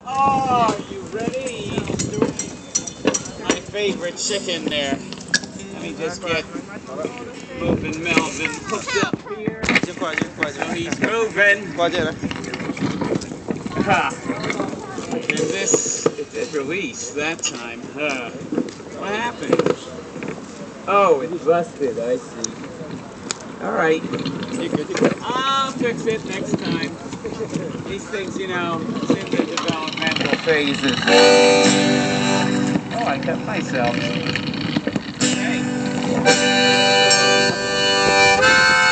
Oh, you ready? My favorite chicken there. Let me just get moving Melvin hooked up here. So he's moving. Ha. And this, it did release that time. What happened? Oh, it busted, I see. Alright. I'll fix it next time. These things, you know, it's in the developmental phases. Oh, I cut myself. Hey.